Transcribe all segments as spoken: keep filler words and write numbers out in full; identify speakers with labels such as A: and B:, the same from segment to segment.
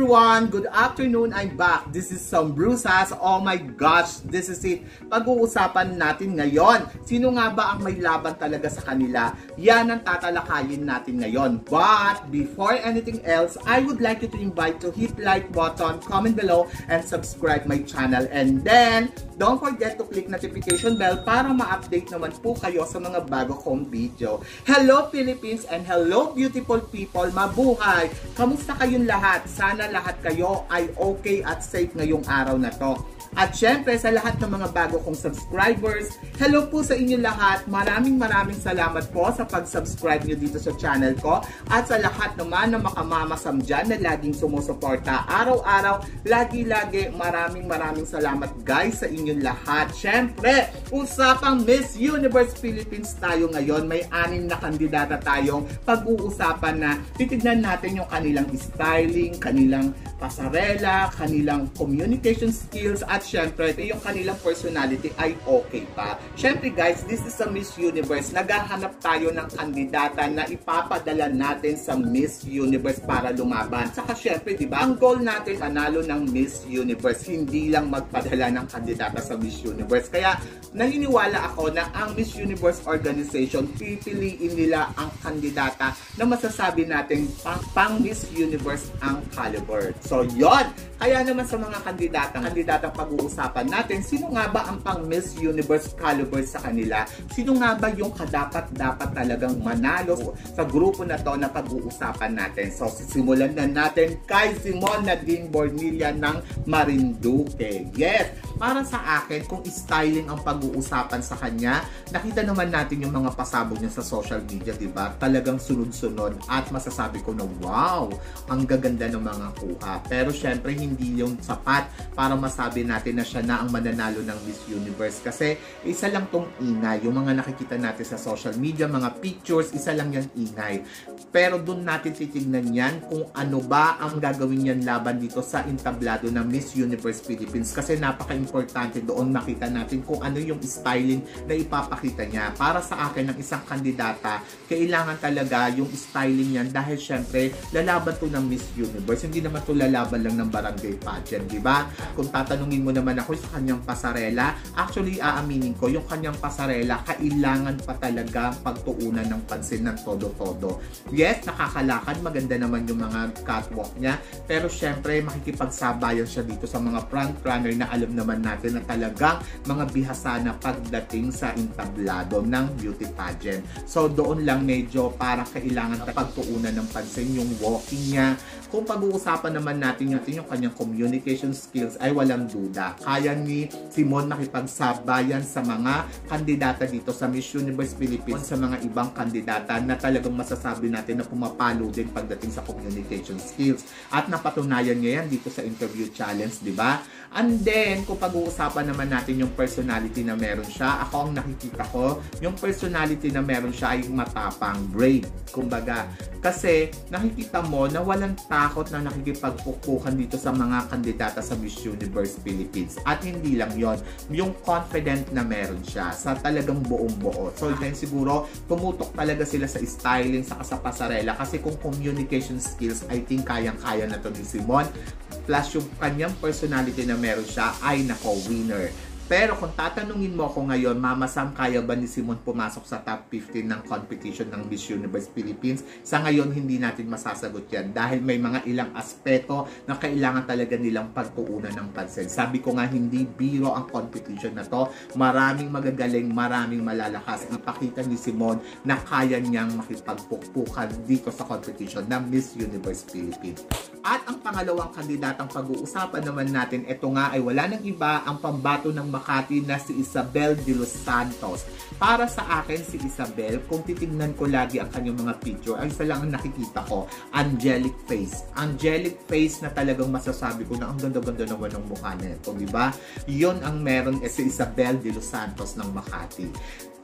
A: everyone! Good afternoon! I'm back. This is some Brusas. Oh my gosh, this is it. Pag-uusapan natin ngayon. Sino nga ba ang may laban talaga sa kanila? Yan ang tatalakayin natin ngayon. But before anything else, I would like you to invite to hit like button, comment below, and subscribe my channel. And then, don't forget to click notification bell para ma-update naman po kayo sa mga bago kong video. Hello Philippines and hello beautiful people! Mabuhay! Kamusta kayong lahat? Sana lahat kayo ay okay at safe ngayong araw na to. At syempre sa lahat ng mga bago kong subscribers, hello po sa inyo lahat. Maraming maraming salamat po sa pag-subscribe nyo dito sa channel ko. At sa lahat naman na makamamasam dyan na laging sumusuporta araw-araw, lagi-lagi maraming maraming salamat guys sa inyong lahat. Syempre, usapang Miss Universe Philippines tayo ngayon. May anim na kandidata tayong pag-uusapan na titignan natin yung kanilang styling, kanilang pasarela, kanilang communication skills, at syempre, yung kanilang personality ay okay pa. Syempre guys, this is a Miss Universe. Naghahanap tayo ng kandidata na ipapadala natin sa Miss Universe para lumaban. Saka syempre, di ba, ang goal natin, panalo ng Miss Universe, hindi lang magpadala ng kandidata sa Miss Universe. Kaya, naniniwala ako na ang Miss Universe organization, pipiliin nila ang kandidata na masasabi natin pang, pang Miss Universe ang caliber. So, yon. Kaya naman sa mga kandidatang, kandidatang pag-uusapan natin, sino nga ba ang pang Miss Universe caliber sa kanila? Sino nga ba yung kadapat-dapat talagang manalo sa grupo na to na pag-uusapan natin? So, sisimulan na natin kay Simon Nadine Bornilla ng Marinduque. Yes! Para sa akin, kung styling ang pag-uusapan sa kanya, nakita naman natin yung mga pasabog niya sa social media, di ba? Talagang sunod-sunod at masasabi ko na wow, ang gaganda ng mga kuha. Pero syempre, hindi yung sapat para masabi natin na siya na ang mananalo ng Miss Universe. Kasi isa lang tong ingay. Yung mga nakikita natin sa social media, mga pictures, isa lang yan ingay. Pero dun natin titignan yan kung ano ba ang gagawin yan laban dito sa entablado ng Miss Universe Philippines. Kasi napaka-importante doon makita natin kung ano yung styling na ipapakita niya. Para sa akin, ng isang kandidata, kailangan talaga yung styling yan dahil syempre, lalaban to ng Miss Universe. Hindi naman to lalaban lang ng barangay pageant, di ba? Kung tatanungin mo naman ako sa kanyang pasarela, actually, aaminin ko, yung kanyang pasarela, kailangan pa talaga pagtuunan ng pansin ng todo-todo. Yes, nakakalakad, maganda naman yung mga catwalk niya, pero syempre, makikipagsabayan siya dito sa mga front-runner na alam naman natin na talagang mga bihasa na pagdating sa entablado ng beauty pageant. So, doon lang medyo parang kailangan pagtuunan ng pansin yung walking niya. Kung pag-uusapan naman natin yung, yung kanyang communication skills ay walang duda. Kaya ni Simon makipagsabayan sa mga kandidata dito sa Miss Universe Philippines, sa mga ibang kandidata na talagang masasabi natin na pumapalo din pagdating sa communication skills. At napatunayan niya yan dito sa interview challenge, di ba? And then, kung pag-uusapan naman natin yung personality na meron siya, ako ang nakikita ko, yung personality na meron siya ay matapang, brave, kumbaga. Kasi, nakikita mo na walang takot na nakikipagpukuhan dito sa mga kandidata sa Miss Universe Philippines. At hindi lang yon, yung confident na meron siya sa talagang buong buo. So, then siguro, tumutok talaga sila sa styling, sa sa pasarela. Kasi kung communication skills, I think kayang-kaya na to ni Simon. Plus, yung kanyang personality na meron siya ay nako, winner. Pero kung tatanungin mo ako ngayon, Mama Sam, kaya ba ni Simon pumasok sa top fifteen ng competition ng Miss Universe Philippines? Sa ngayon, hindi natin masasagot yan dahil may mga ilang aspeto na kailangan talaga nilang pagtuunan ng pansin. Sabi ko nga, hindi biro ang competition na to. Maraming magagaling, maraming malalakas. Ipakita ni Simon na kaya niyang makipagpukpukan dito sa competition ng Miss Universe Philippines. At ang pangalawang kandidatang pag-uusapan naman natin, ito nga ay wala nang iba, ang pambato ng Makati na si Isabel de los Santos. Para sa akin, si Isabel, kung titignan ko lagi ang kanyang mga picture, ay isa lang ang nakikita ko, angelic face. Angelic face na talagang masasabi ko na ang ganda-ganda naman ng mukha nito, di ba? Yun ang meron eh, si Isabel de los Santos ng Makati.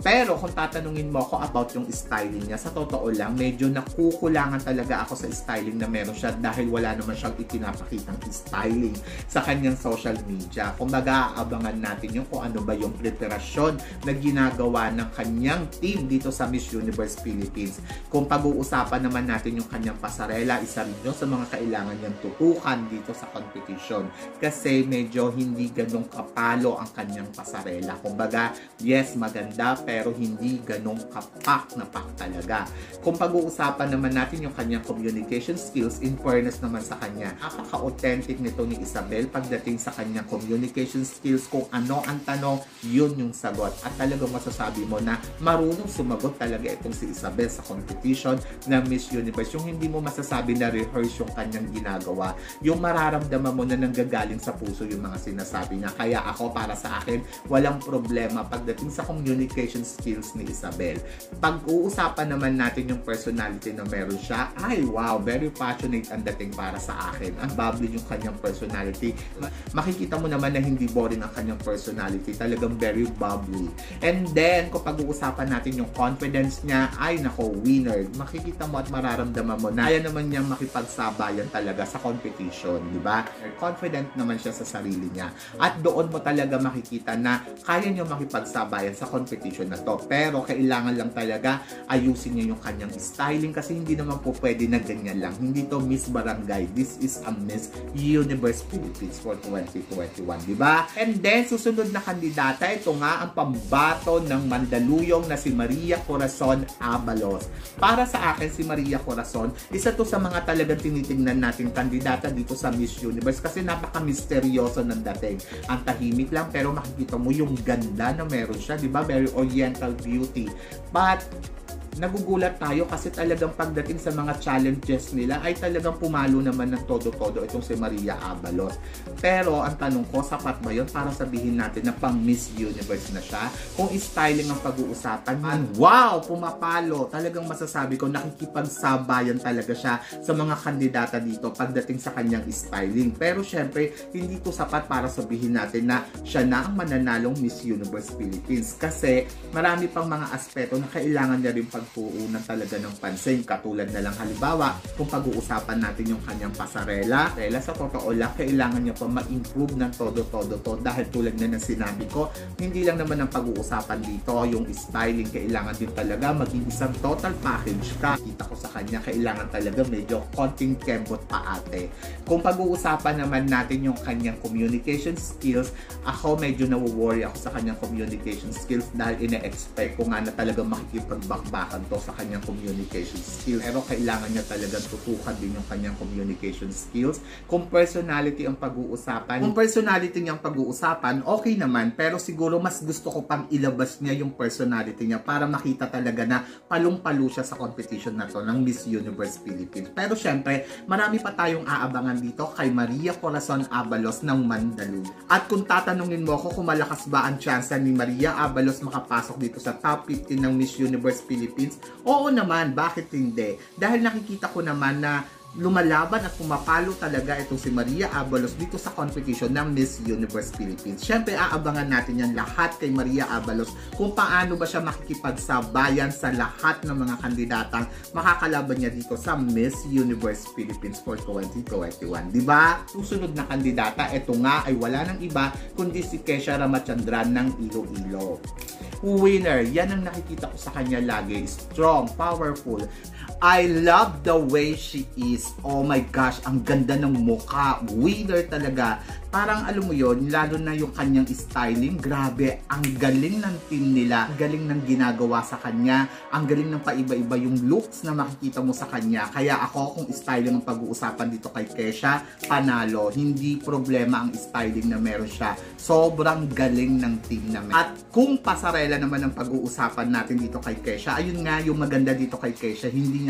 A: Pero kung tatanungin mo ako about yung styling niya, sa totoo lang, medyo nakukulangan talaga ako sa styling na meron siya dahil wala naman siyang ipinapakitang styling sa kanyang social media. Kung mag-aabangan natin yung kung ano ba yung preparasyon na ginagawa ng kanyang team dito sa Miss Universe Philippines. Kung pag-uusapan naman natin yung kanyang pasarela, isa rin yun sa mga kailangan niyang tutukan dito sa competition. Kasi medyo hindi ganong kapalo ang kanyang pasarela. Kumbaga, yes, maganda, pero hindi ganong kapak na pak talaga. Kung pag-uusapan naman natin yung kanyang communication skills, in fairness naman sa kanya, napaka-authentic nito ni Isabel pagdating sa kanyang communication skills. Kung ano ang tanong, yun yung sagot. At talagang masasabi mo na marunong sumagot talaga itong si Isabel sa competition ng Miss Universe. Yung hindi mo masasabi na rehearse yung kanyang ginagawa. Yung mararamdaman mo na nanggagaling sa puso yung mga sinasabi niya. Kaya ako, para sa akin, walang problema pagdating sa communication skills ni Isabel. Pag-uusapan naman natin yung personality na meron siya, ay wow, very passionate ang dating para sa akin. Ang bubbly yung kanyang personality. Makikita mo naman na hindi boring ang kanyang personality. Talagang very bubbly. And then, kung pag-uusapan natin yung confidence niya, ay nako, winner. Makikita mo at mararamdaman mo na kaya naman niyang makipagsabayan talaga sa competition, di ba? Confident naman siya sa sarili niya. At doon mo talaga makikita na kaya niya makipagsabayan sa competition na to. Pero kailangan lang talaga ayusin niya yung kanyang styling kasi hindi naman po pwede na ganyan lang. Hindi to Miss Barangay. This is a Miss Universe Philippines for twenty twenty-one, di ba? And then, susunod na kandidata, ito nga ang pambato ng Mandaluyong na si Maria Corazon Abalos. Para sa akin, si Maria Corazon, isa to sa mga talagang tinitingnan natin kandidata dito sa Miss Universe kasi napaka-misteryoso ng dating. Ang tahimik lang pero makikita mo yung ganda na meron siya, di ba? Very oriental beauty. But nagugulat tayo kasi talagang pagdating sa mga challenges nila ay talagang pumalo naman ng todo-todo itong si Maria Abalos. Pero ang tanong ko, sapat ba yun para sabihin natin na pang Miss Universe na siya? Kung styling ang pag-uusapan, man, wow, pumapalo. Talagang masasabi ko, nakikipagsabayan talaga siya sa mga kandidata dito pagdating sa kanyang styling. Pero syempre, hindi to sapat para sabihin natin na siya na ang mananalong Miss Universe Philippines. Kasi marami pang mga aspeto na kailangan niya rin pagpuunan talaga ng pansin. Katulad na lang halimbawa, kung pag-uusapan natin yung kanyang pasarela, dahil sa totoo lang, kailangan niya pa ma-improve ng todo-todo to dahil tulad na ng sinabi ko, hindi lang naman ang pag-uusapan dito, yung styling, kailangan din talaga maging isang total package ka. Kita ko sa kanya, kailangan talaga medyo konting kembot pa ate. Kung pag-uusapan naman natin yung kanyang communication skills, ako medyo nawo-worry ako sa kanyang communication skills dahil ine-expect ko nga na talaga makikipagbakbak to sa kanyang communication skills. Pero kailangan niya talagang tutukan din yung kanyang communication skills. Kung personality ang pag-uusapan, kung personality niyang pag-uusapan, okay naman. Pero siguro mas gusto ko pang ilabas niya yung personality niya para makita talaga na palong-palo siya sa competition na to ng Miss Universe Philippines. Pero syempre, marami pa tayong aabangan dito kay Maria Corazon Abalos ng Mandaluyong. At kung tatanungin mo ako kung malakas ba ang chance ni Maria Abalos makapasok dito sa top fifteen ng Miss Universe Philippines, oo naman, bakit hindi? Dahil nakikita ko naman na lumalaban at pumapalo talaga itong si Maria Abalos dito sa competition ng Miss Universe Philippines. Siyempre, aabangan natin yan lahat kay Maria Abalos kung paano ba siya makikipagsabayan sa lahat ng mga kandidatang makakalaban niya dito sa Miss Universe Philippines for twenty twenty-one. Diba? Susunod na kandidata, ito nga ay wala nang iba kundi si Kesha Ramachandran ng Iloilo. Winner, yan ang nakikita ko sa kanya lagi. Strong, powerful. I love the way she is. Oh my gosh, ang ganda ng mukha. Winner talaga. Parang alam mo yon, lalo na yung kanyang styling. Grabe, ang galing ng team nila. Ang galing ng ginagawa sa kanya. Ang galing ng paiba-iba yung looks na makikita mo sa kanya. Kaya ako, kung styling ang pag-uusapan dito kay Kesha, panalo. Hindi problema ang styling na meron siya. Sobrang galing ng team namin. At kung pasarela naman ang pag-uusapan natin dito kay Kesha, ayun nga yung maganda dito kay Kesha, hindi niya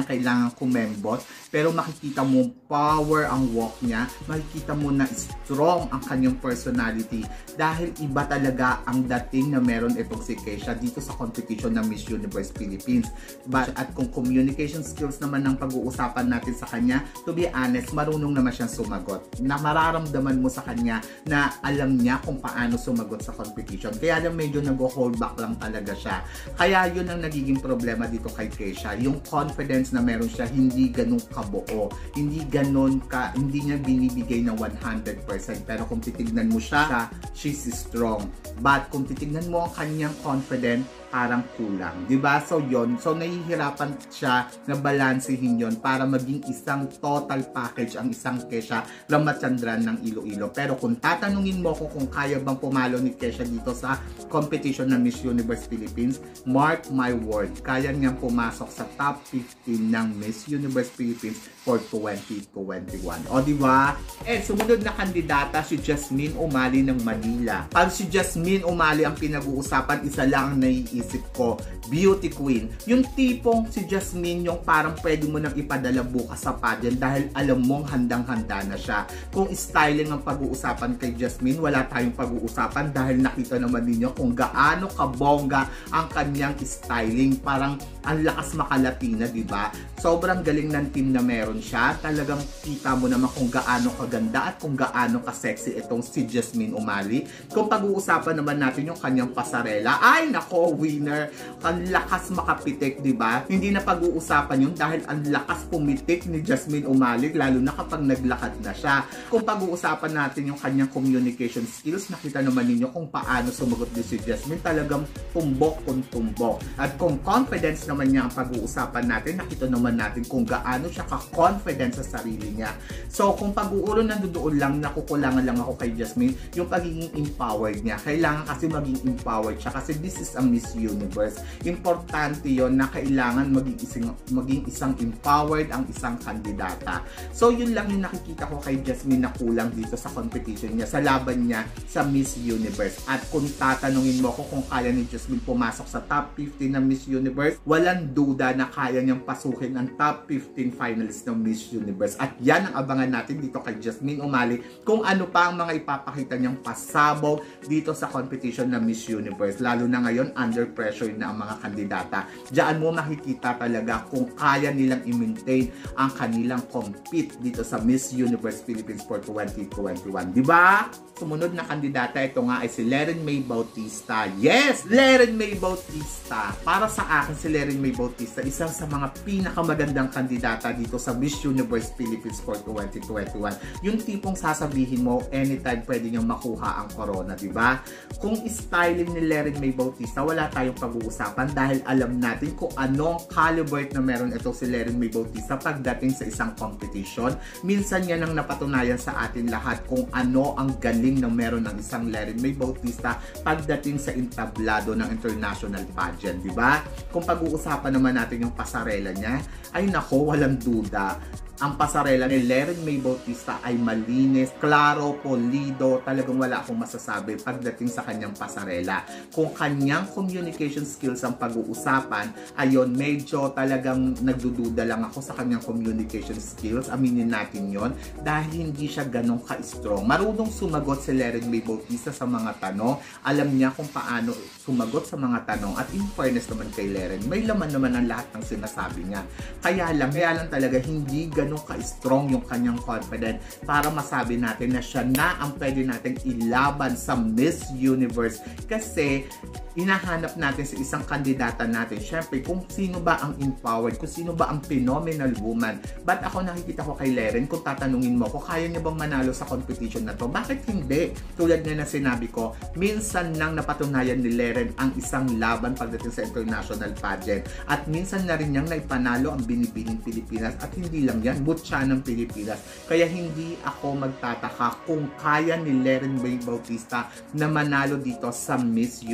A: niya kailangan kumembot, pero makikita mo power ang walk niya, makikita mo na strong ang kanyang personality dahil iba talaga ang dating na meron itong si Kesha dito sa competition ng Miss Universe Philippines. But at kung communication skills naman ang pag-uusapan natin sa kanya, to be honest, marunong naman siyang sumagot. Na mararamdaman mo sa kanya na alam niya kung paano sumagot sa competition. Kaya lang medyo nag-hold back lang talaga siya. Kaya yun ang nagiging problema dito kay Kesha. Yung confidence na meron siya, hindi ganun kabuo. Hindi ganun ka, hindi niya binibigay ng one hundred percent. Pero kung titignan mo siya, she's strong. But kung titignan mo ang kanyang confidence, parang kulang. Diba? So yon, so nahihirapan siya na balansehin yon para maging isang total package ang isang Kesha Ramachandran ng Iloilo. Pero kung tatanungin mo ko kung kaya bang pumalo ni Kesha dito sa competition ng Miss Universe Philippines, mark my word, kaya niyang pumasok sa top fifteen ng Miss Universe Philippines for twenty twenty-one. O diba? Eh, sumunod na kandidata si Jasmine Umali ng Manila. Pag si Jasmine Umali ang pinag-uusapan, isa lang ang naiisip ko, beauty queen. Yung tipong si Jasmine yung parang pwede mo nang ipadala bukas sa pageant dahil alam mong handang-handa na siya. Kung styling ang pag-uusapan kay Jasmine, wala tayong pag-uusapan dahil nakita naman ninyo kung gaano kabongga ang kanyang styling. Parang ang lakas makalatina, diba? Sobrang galing ng team na meron siya. Talagang kita mo naman kung gaano kaganda at kung gaano ka-sexy itong si Jasmine Umali. Kung pag-uusapan naman natin yung kanyang pasarela, ay nako, winner! Ang lakas makapitik, diba? Hindi na pag-uusapan yun dahil ang lakas pumitik ni Jasmine Umali, lalo na kapag naglakad na siya. Kung pag-uusapan natin yung kanyang communication skills, nakita naman ninyo kung paano sumagot din si Jasmine. Talagang tumbok kung tumbok. At kung confidence naman niya ang pag-uusapan natin, nakita naman natin kung gaano siya ka-confident sa sarili niya. So, kung pag-uuro nandoon lang, nakukulangan lang ako kay Jasmine, yung pagiging empowered niya. Kailangan kasi maging empowered siya kasi this is a Miss Universe. Importante yon na kailangan maging isang, maging isang empowered ang isang kandidata. So, yun lang yung nakikita ko kay Jasmine na kulang dito sa competition niya, sa laban niya sa Miss Universe. At kung tatanungin mo ko kung kaya ni Jasmine pumasok sa top fifteen ng Miss Universe, walang duda na kaya niyang pasukin ang top fifteen finalists ng Miss Universe. At yan ang abangan natin dito kay Jasmine Umali kung ano pa ang mga ipapakita niyang pasabog dito sa competition ng Miss Universe. Lalo na ngayon, under pressure na ang mga kandidata. Diyan mo makikita talaga kung kaya nilang i-maintain ang kanilang compete dito sa Miss Universe Philippines for twenty twenty-one. Diba? Sumunod na kandidata, ito nga ay si Leren May Bautista. Yes! Leren May Bautista. Para sa akin, si Leren May Bautista, isang sa mga pinakamagandang kandidata dito sa Miss Universe Philippines for twenty twenty-one. Yung tipong sasabihin mo, anytime pwede niyang makuha ang corona, diba? Kung styling ni Leren May Bautista, wala tayong pag-uusapan dahil alam natin kung anong caliber na meron ito si Leren May Bautista pagdating sa isang competition. Minsan yan ang napatunayan sa atin lahat kung ano ang galing na meron ng isang Leren May Bautista pagdating sa entablado ng international pageant, di ba? Kung pag-uusapan naman natin yung pasarela niya, ay nako, walang duda. Ang pasarela ni Leren May Bautista ay malinis, klaro, polido, talagang wala akong masasabi pagdating sa kanyang pasarela. Kung kanyang communication skills ang pag-uusapan, ayon, medyo talagang nagdududa lang ako sa kanyang communication skills, aminin natin yon dahil hindi siya ganong ka-strong. Marunong sumagot si Leren May Bautista sa mga tanong, alam niya kung paano sumagot sa mga tanong, at in fairness naman kay Leren, may laman naman ang lahat ng sinasabi niya. Kaya lang, kaya lang talaga hindi ganong ka-strong yung kanyang confidence para masabi natin na siya na ang pwede natin ilaban sa Miss Universe. Kasi hinahanap natin sa isang kandidata natin, syempre, kung sino ba ang empowered, kung sino ba ang phenomenal woman. But ako nakikita ko kay Leren, kung tatanungin mo, kung kaya niya bang manalo sa competition na to, bakit hindi? Tulad nga na sinabi ko, minsan nang napatunayan ni Leren ang isang laban pagdating sa international pageant. At minsan na rin niyang naipanalo ang binibining Pilipinas. At hindi lang yan, butya ng Pilipinas. Kaya hindi ako magtataka kung kaya ni Leren May Bautista na manalo dito sa Miss Universe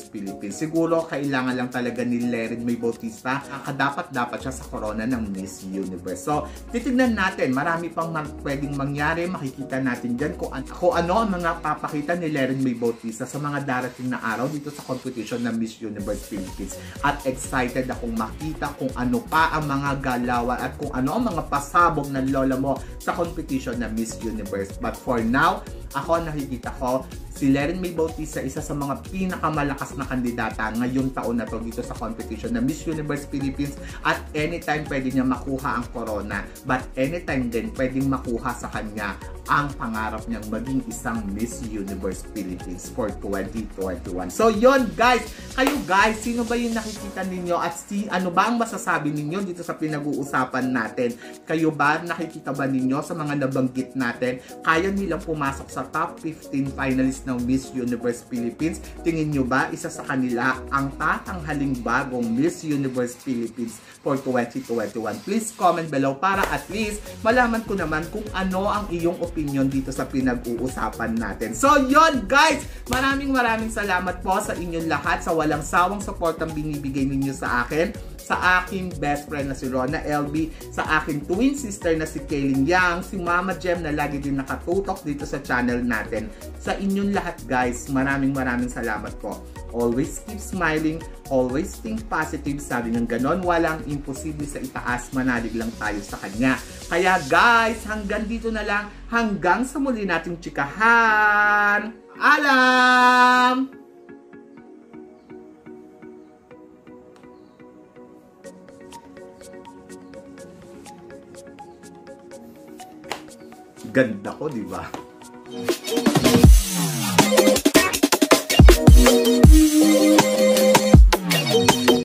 A: Philippines. Siguro kailangan lang talaga ni Lerin May Bautista, dapat dapat siya sa corona ng Miss Universe. So, titignan natin, marami pang man pwedeng mangyari, makikita natin dyan kung, an kung ano ang mga papakita ni Lerin May Bautista sa mga darating na araw dito sa competition ng Miss Universe Philippines. At excited akong makita kung ano pa ang mga galawan at kung ano ang mga pasabog ng lola mo sa competition ng Miss Universe. But for now, ako nakikita ko si Lerin May Bautista, isa sa mga pinakamalakas na kandidata ngayong taon na to dito sa competition na Miss Universe Philippines, at anytime pwede niya makuha ang corona, but anytime din pwedeng makuha sa kanya ang pangarap niyang maging isang Miss Universe Philippines for twenty twenty-one. So yon guys, kayo guys, sino ba yung nakikita ninyo at si ano ba ang masasabi ninyo dito sa pinag-uusapan natin? Kayo ba, nakikita ba ninyo sa mga nabanggit natin, kaya nilang pumasok sa top fifteen finalists ng Miss Universe Philippines? Tingin nyo ba isa sa kanila ang tatanghaling bagong Miss Universe Philippines for twenty twenty-one? Please comment below para at least malaman ko naman kung ano ang iyong opinion dito sa pinag-uusapan natin. So yon guys, maraming maraming salamat po sa inyong lahat sa walang sawang supportang binibigay ninyo sa akin, sa aking best friend na si Rona L B, sa aking twin sister na si Kaylin Yang, si Mama Jem na lagi din nakatutok dito sa channel natin. Sa inyong lahat guys, maraming maraming salamat po. Always keep smiling, always think positive. Sabi ng ganon, walang imposible sa itaas, manalig lang tayo sa kanya. Kaya guys, hanggang dito na lang, hanggang sa muli nating chikahan. Alam! Ganda ko, di ba?